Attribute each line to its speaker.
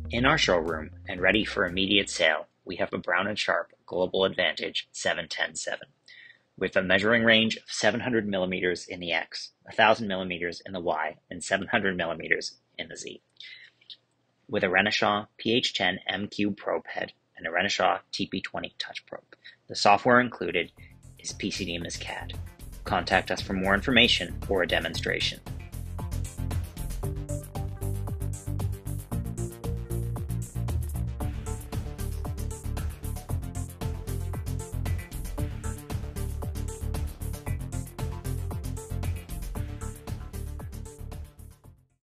Speaker 1: In our showroom and ready for immediate sale, we have a Brown & Sharpe Global Advantage 710-7 with a measuring range of 700 millimeters in the X, 1000 millimeters in the Y, and 700 millimeters in the Z. With a Renishaw PH10MQ probe head and a Renishaw TP20 touch probe. The software included is PC DMIS CAD. Contact us for more information or a demonstration.